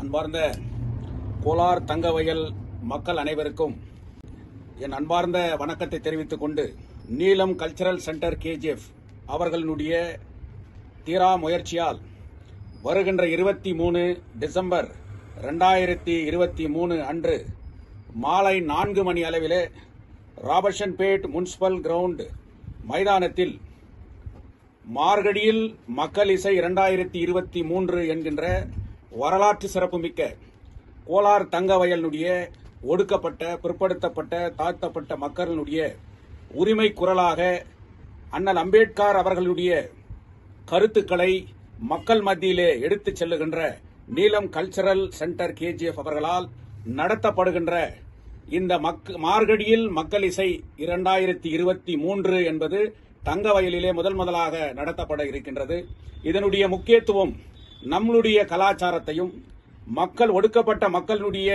அன்பார்ந்த கோலார் தங்கவயல் மக்கள் அனைவருக்கும் என் அன்பார்ந்த வணக்கத்தை தெரிவித்துக் கொண்டு, நீலம் கல்ச்சரல் சென்டர் கேஜிஎஃப் அவர்களுடைய தீரா முயற்சியால் வருகின்ற 23 டிசம்பர் 2023 அன்று மாலை 4 மணி அளவிலே ராபர்ட்சன்பேட் முனிசிபல் கிரவுண்ட் மைதானத்தில் மார்கழியில் மக்கள் இசை 2023 என்கின்ற வரலாற்று சிறப்புமிக்க கோலார் தங்கவயலுடைய ஒடுக்கப்பட்ட, பிற்படுத்தப்பட்ட, தாழ்த்தப்பட்ட மக்களுடைய உரிமை குரலாக அண்ணல் அம்பேத்கர் அவர்களுடைய கருத்துக்களை மக்கள் மத்தியிலே எடுத்துச் செல்லுகின்ற நீலம் கல்ச்சரல் சென்டர் கேஜிஎஃப் அவர்களால் நடத்தப்படுகின்ற இந்த மார்கழியில் மக்கள் இசை 2023 என்பது தங்கவயலிலே முதலாக நடத்தப்பட இருக்கின்றது. இதனுடைய முக்கியத்துவம் நம்மளுடைய கலாச்சாரத்தையும், மக்கள் ஒடுக்கப்பட்ட மக்களுடைய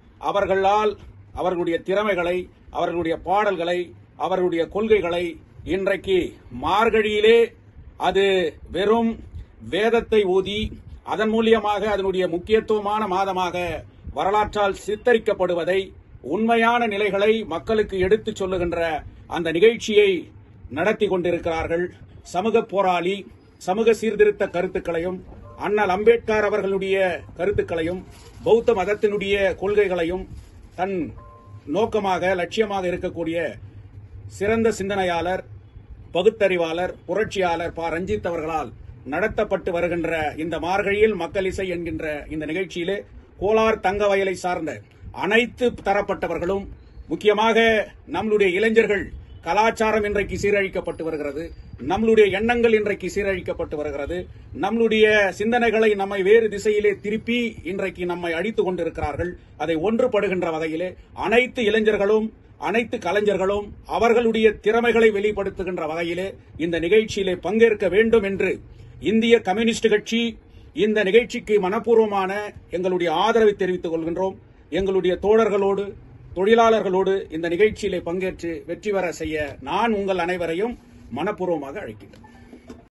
அவர்களுடைய திறமைகளை, அவர்களுடைய பாடல்களை, அவர்களுடைய கொள்கைகளை இன்றைக்கு மார்கழியிலே அது வெறும் வேதத்தை ஓதி அதன் மூலியமாக அதனுடைய முக்கியத்துவமான மாதமாக வரலாற்றால் சித்தரிக்கப்படுவதை, உண்மையான நிலைகளை மக்களுக்கு எடுத்துச் சொல்லுகின்ற அந்த நிகழ்ச்சியை நடத்தி கொண்டிருக்கிறார்கள். சமூக போராளி, சமூக சீர்திருத்த கருத்துக்களையும், அண்ணல் அம்பேத்கர் அவர்களுடைய கருத்துக்களையும், பௌத்த மதத்தினுடைய கொள்கைகளையும் தன் நோக்கமாக, லட்சியமாக இருக்கக்கூடிய சிறந்த சிந்தனையாளர், பகுத்தறிவாளர், புரட்சியாளர் ப. ரஞ்சித் அவர்களால் நடத்தப்பட்டு வருகின்ற இந்த மார்கழியில் மக்கள் இசை என்கின்ற இந்த நிகழ்ச்சியிலே கோலார் தங்கவயலை சார்ந்த அனைத்து தரப்பட்டவர்களும், முக்கியமாக நம்மளுடைய இளைஞர்கள் கலாச்சாரம் இன்றைக்கு சீரழிக்கப்பட்டு வருகிறது, நம்மளுடைய எண்ணங்கள் இன்றைக்கு சீரழிக்கப்பட்டு வருகிறது, நம்மளுடைய சிந்தனைகளை நம்மை வேறு திசையிலே திருப்பி இன்றைக்கு நம்மை அடித்துக் கொண்டிருக்கிறார்கள். அதை ஒன்றுபடுகின்ற வகையிலே அனைத்து இளைஞர்களும், அனைத்து கலைஞர்களும் அவர்களுடைய திறமைகளை வெளிப்படுத்துகின்ற வகையிலே இந்த நிகழ்ச்சியிலே பங்கேற்க வேண்டும் என்று இந்திய கம்யூனிஸ்ட் கட்சி இந்த நிகழ்ச்சிக்கு மனப்பூர்வமான எங்களுடைய ஆதரவை தெரிவித்துக் கொள்கின்றோம். எங்களுடைய தோழர்களோடு, தொழிலாளர்களோடு இந்த நிகழ்ச்சியிலே பங்கேற்று வெற்றி பெற செய்ய நான் உங்கள் அனைவரையும் மனப்பூர்வமாக அழைக்கின்றேன்.